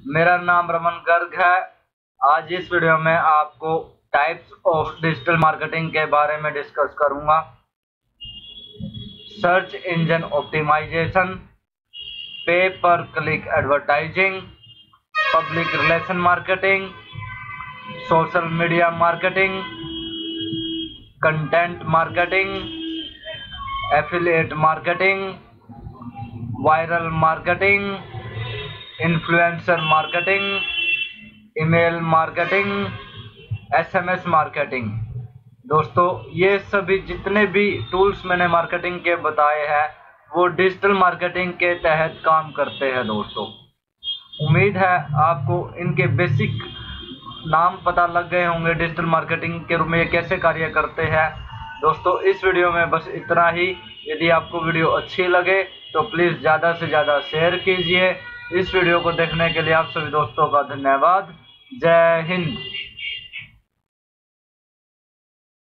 मेरा नाम रमन गर्ग है। आज इस वीडियो में आपको टाइप्स ऑफ डिजिटल मार्केटिंग के बारे में डिस्कस करूंगा। Search engine optimisation, pay per click advertising, public relation marketing, social media marketing, content marketing, affiliate marketing, viral marketing, influencer marketing, email marketing, SMS marketing. दोस्तों, ये सभी जितने भी टूल्स मैंने मार्केटिंग के बताए हैं वो डिजिटल मार्केटिंग के तहत काम करते हैं। दोस्तों, उम्मीद है आपको इनके बेसिक नाम पता लग गए होंगे, डिजिटल मार्केटिंग के रूप में ये कैसे कार्य करते हैं। दोस्तों, इस वीडियो में बस इतना ही। यदि आपको वीडियो अच्छी लगे तो प्लीज़ ज़्यादा से ज़्यादा शेयर कीजिए। इस वीडियो को देखने के लिए आप सभी दोस्तों का धन्यवाद। जय हिंद।